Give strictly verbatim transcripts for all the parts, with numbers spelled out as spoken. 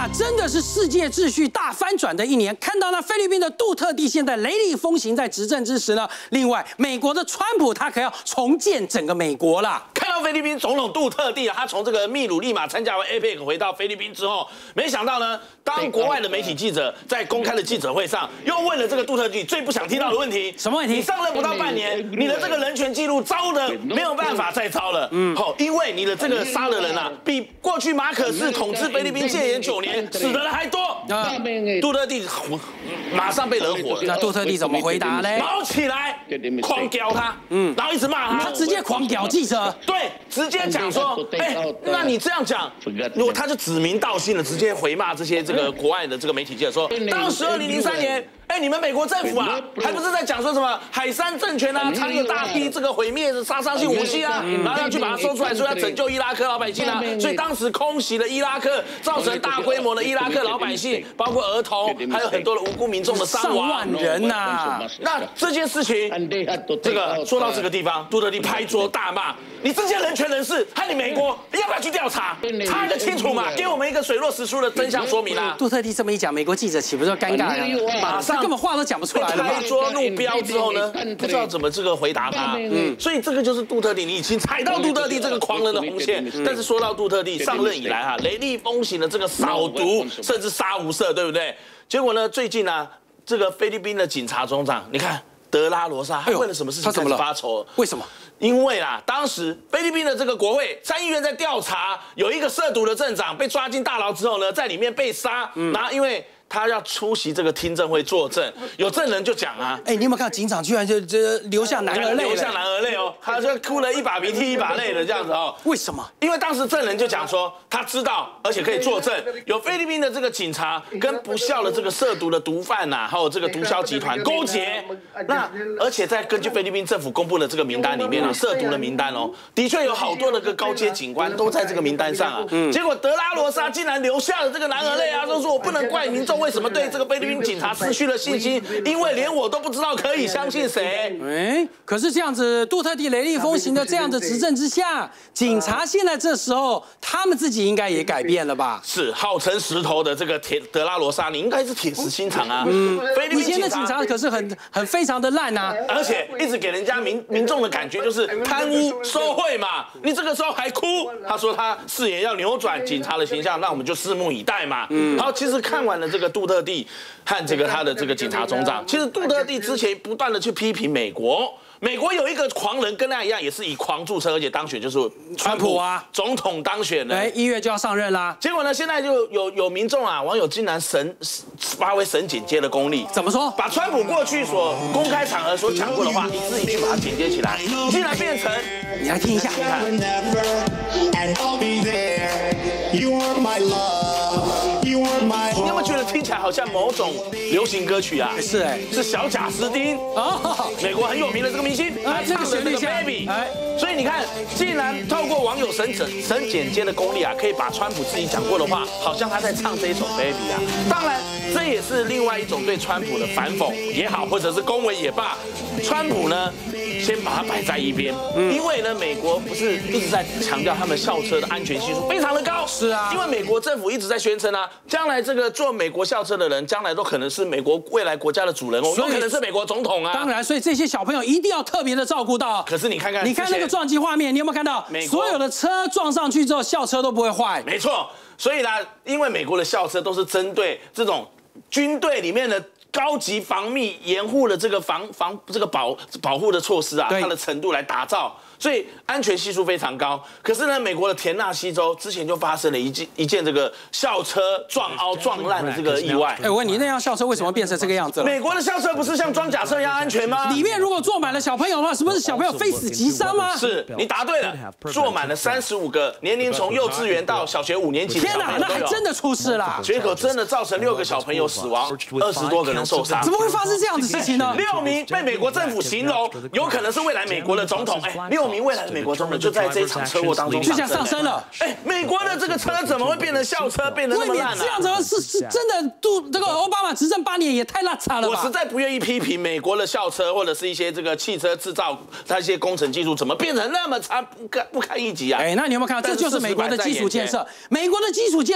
啊，真的是世界秩序大翻转的一年。看到那菲律宾的杜特地现在雷厉风行在执政之时呢，另外美国的川普他可要重建整个美国啦。 看到菲律宾总统杜特地啊，他从这个秘鲁利马参加完 A P E C 回到菲律宾之后，没想到呢，当国外的媒体记者在公开的记者会上又问了这个杜特地最不想听到的问题： 什么问题？ 你上任不到半年，你的这个人权记录糟的没有办法再糟了。嗯，好，因为你的这个杀的人啊，比过去马可仕统治菲律宾戒严九年死的人还多。啊，杜特地马上被惹火了。 那杜特地怎么回答嘞？ 毛起来，狂屌他，嗯，然后一直骂他， 他直接狂屌记者， 对，直接讲说，哎，那你这样讲，如果他就指名道姓的直接回骂这些这个国外的这个媒体记者说，当时二零零三年。哎，你们美国政府啊，还不是在讲说什么海珊政权啊，藏有大批这个毁灭的杀伤性武器啊，然后要去把它搜出来，说要拯救伊拉克老百姓啊，所以当时空袭了伊拉克，造成大规模的伊拉克老百姓，包括儿童，还有很多的无辜民众的伤亡， 上万人呐。 那这件事情，这个说到这个地方，杜特地拍桌大骂：你这些人权人士，和你美国要不要去调查？查个清楚嘛，给我们一个水落石出的真相说明啊！ 杜特地这么一讲，美国记者岂不是尴尬了？马上根本话都讲不出来了。 开桌怒飙之后呢，不知道怎么这个回答他。嗯，所以这个就是杜特地，你已经踩到杜特地这个狂人的红线。但是说到杜特地上任以来哈，雷厉风行的这个扫毒，甚至杀无赦，对不对？结果呢，最近呢，这个菲律宾的警察总长，你看德拉罗萨，他为了什么事情开始发愁？ 为什么？ 因为啦，当时菲律宾的这个国会参议院在调查，有一个涉毒的镇长被抓进大牢之后呢，在里面被杀，然后因为他要出席这个听证会作证，有证人就讲啊， 哎，你有没有看到警长居然就这流下男儿泪？ 流下男儿泪哦，他就哭了一把鼻涕一把泪的这样子哦。 为什么？ 因为当时证人就讲说，他知道而且可以作证，有菲律宾的这个警察跟不孝的这个涉毒的毒贩呐，还有这个毒枭集团勾结。那而且在根据菲律宾政府公布的这个名单里面啊，涉毒的名单哦，的确有好多的个高阶警官都在这个名单上啊。嗯。结果德拉罗萨竟然流下了这个男儿泪啊，都说我不能怪民众。为什么对这个菲律宾警察失去了信心？因为连我都不知道可以相信谁。哎， 可是这样子，杜特地雷厉风行的这样的执政之下，警察现在这时候他们自己应该也改变了吧？ 是号称石头的这个铁德拉罗萨，你应该是铁石心肠啊。嗯，菲律宾以前的警察可是很很非常的烂啊， 而且一直给人家民民众的感觉就是贪污受贿嘛。你这个时候还哭？他说他誓言要扭转警察的形象，那我们就拭目以待嘛。嗯，好，其实看完了这个杜特地和这个他的这个警察总长，其实杜特地之前不断的去批评美国，美国有一个狂人跟他一样，也是以狂著称，而且当选就是川普啊，总统当选了， 哎，一月就要上任啦。 结果呢，现在就有有民众啊，网友竟然神发挥神剪接的功力， 怎么说？ 把川普过去所公开场合所讲过的话，你自己去把它剪接起来，竟然变成， 你来听一下，你看。 你有没有觉得听起来好像某种流行歌曲啊？ 是哎， 是小贾斯汀哦，美国很有名的这个明星， 啊，这个旋律 Baby， 哎，所以你看，竟然透过网友神整神剪接的功力啊，可以把川普自己讲过的话，好像他在唱这一首 Baby 啊。当然，这也是另外一种对川普的反讽也好，或者是恭维也罢，川普呢，先把它摆在一边，嗯、因为呢，美国不是一直在强调他们校车的安全系数非常的高， 是啊， 因为美国政府一直在宣称啊，将来这个坐美国校车的人，将来都可能是美国未来国家的主人哦，有可能是美国总统啊。 当然，所以这些小朋友一定要特别的照顾到。 可是你看看， 你看那个撞击画面，你有没有看到？所有的车撞上去之后，校车都不会坏。 没错，所以呢，因为美国的校车都是针对这种军队里面的高级防密严护的这个防防这个保保护的措施啊，它的程度来打造，所以安全系数非常高。可是呢，美国的田纳西州之前就发生了一件一件这个校车撞凹撞烂的这个意外。 哎，我问你，那辆校车为什么变成这个样子了？ 美国的校车不是像装甲车一样安全吗？ 里面如果坐满了小朋友的话，是不是小朋友非死即伤吗？ 是你答对了，坐满了三十五个年龄从幼稚园到小学五年级的小朋友。 天哪，那还真的出事了！ 结果真的造成六个小朋友死亡，二十多个人受伤。 怎么会发生这样的事情呢？ 六名被美国政府形容有可能是未来美国的总统。哎，六名未来的美国总统就在这一场车祸当中就这样上升了。 哎，美国的这个车怎么会变成校车，变得那么烂呢？ 这样子是是真的，杜这个奥巴马执政八年也太烂差了吧！ 我实在不愿意批评美国的校车或者是一些这个汽车制造它一些工程技术怎么变成那么差，不堪不堪一击啊！ 哎，那你有没有看到，这就是美国的基础建设？美国的基础建设居然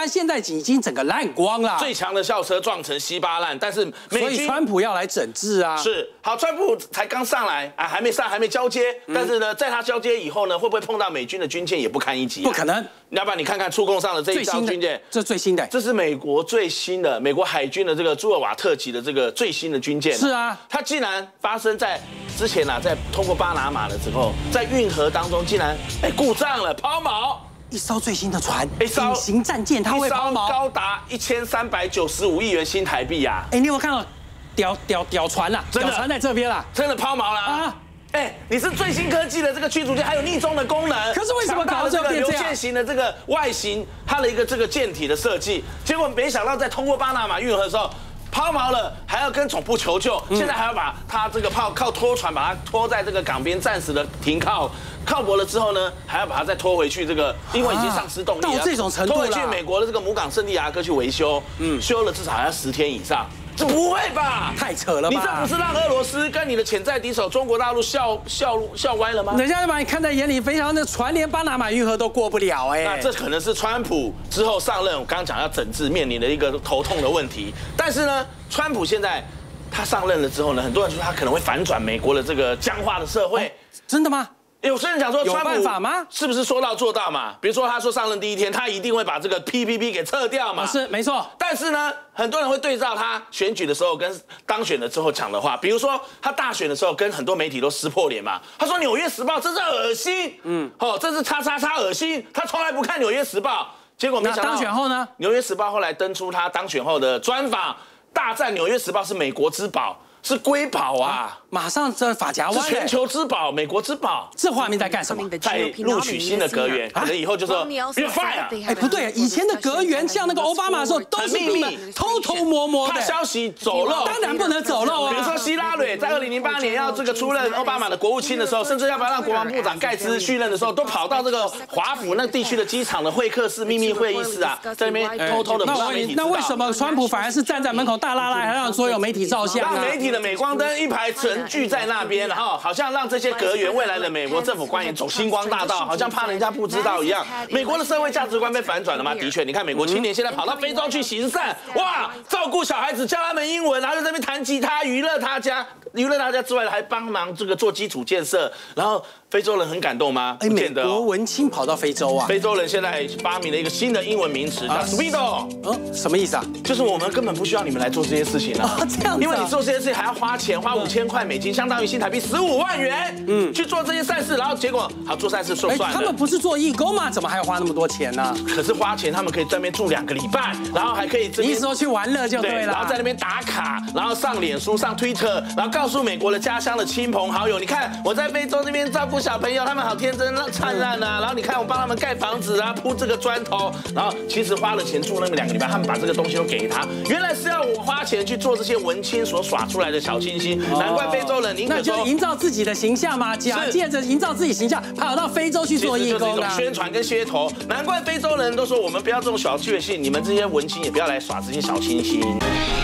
现在已经整个烂光了。 最强的校车撞成稀巴烂，但是美军所以川普要来整治啊。 是好，川普才刚上来啊，还没上，还没交接。 嗯、 但是呢，在他交接以后呢，会不会碰到美军的军舰也不堪一击、啊？ 不可能。 要不然你看看触控上的这一艘军舰， 这最新的， 这是美国最新的美国海军的这个朱尔瓦特级的这个最新的军舰。 是啊， 它竟然发生在之前啊，在通过巴拿马的时候，在运河当中竟然哎故障了，抛锚。 一艘最新的船， 一艘隐形战舰，它会抛锚， 高达一千三百九十五亿元新台币呀！ 哎，你有没有看到屌屌屌船啦？屌船在这边啦， 真的抛锚了啊！哎，你是最新科技的这个驱逐舰，还有逆中的功能。 可是为什么搞到这个流线型的这个外形，它的一个这个舰体的设计，结果没想到在通过巴拿马运河的时候。抛锚了，还要跟总部求救，现在还要把它这个靠靠拖船把它拖在这个港边暂时的停靠，靠泊了之后呢，还要把它再拖回去，这个因为已经丧失动力了， 到这种程度了， 拖回去美国的这个母港圣地亚哥去维修，嗯，修了至少还要十天以上。这不会吧？ 太扯了吧！ 你这不是让俄罗斯跟你的潜在敌手中国大陆笑笑笑歪了吗？ 人家就把你看在眼里，非常的船连巴拿马运河都过不了哎。 那这可能是川普之后上任，我刚刚讲要整治面临的一个头痛的问题。但是呢，川普现在他上任了之后呢，很多人说他可能会反转美国的这个僵化的社会。 哦、真的吗？ 有些人讲说， 有办法吗？ 是不是说到做到嘛？比如说，他说上任第一天，他一定会把这个 P P P 给撤掉嘛？ 哦、是没错。 但是呢，很多人会对照他选举的时候跟当选了之后讲的话，比如说他大选的时候跟很多媒体都撕破脸嘛。他说《纽约时报》真是恶心，嗯，哦，这是叉叉叉恶心，他从来不看《纽约时报》，结果没想到当选后呢，《 纽约时报》后来登出他当选后的专访，大赞《纽约时报》是美国之宝。是瑰宝啊！ 马上这发夹弯， 是全球之宝，美国之宝。 这画面在干什么？ 在录取新的阁员，可能以后就说别 fire。 哎，不对，以前的阁员像那个奥巴马的时候都是秘密，偷偷摸摸的， 怕消息走漏。 当然不能走漏啊！ 比如说希拉蕊在二零零八年要这个出任奥巴马的国务卿的时候，甚至要不要让国防部长盖茨续任的时候，都跑到这个华府那地区的机场的会客室、秘密会议室啊，在那边偷偷的不让媒体知道。 那为什么川普反而是站在门口大拉拉，还让所有媒体照相让媒体的镁光灯一排全聚在那边，然后好像让这些阁员未来的美国政府官员走星光大道，好像怕人家不知道一样。美国的社会价值观被反转了吗？的确，你看美国青年现在跑到非洲去行善，哇，照顾小孩子，教他们英文，然后在那边弹吉他，娱乐他家，娱乐大家之外，还帮忙这个做基础建设，然后。非洲人很感动吗？ 哎，美国文青跑到非洲啊！ 非洲人现在发明了一个新的英文名词，叫 Speedo。 嗯，什么意思啊？ 就是我们根本不需要你们来做这些事情啊！ 这样子， 因为你做这些事情还要花钱，花五千块美金，相当于新台币十五万元，嗯，去做这些善事，然后结果好做善事说算了。 他们不是做义工吗？怎么还要花那么多钱呢？ 可是花钱，他们可以在那边住两个礼拜，然后还可以， 你意思说去玩乐就对了， 然后在那边打卡，然后上脸书、上 Twitter， 然后告诉美国的家乡的亲朋好友，你看我在非洲这边照顾小朋友，他们好天真灿烂啊！然后你看我帮他们盖房子啊，铺这个砖头，然后其实花了钱住那么两个礼拜，他们把这个东西都给他，原来是要我花钱去做这些文青所耍出来的小清新，难怪非洲人宁可那就营造自己的形象嘛，假借着营造自己形象，跑到非洲去做义工啊， 就是一种宣传跟噱头。难怪非洲人都说我们不要这种小确幸，你们这些文青也不要来耍这些小清新。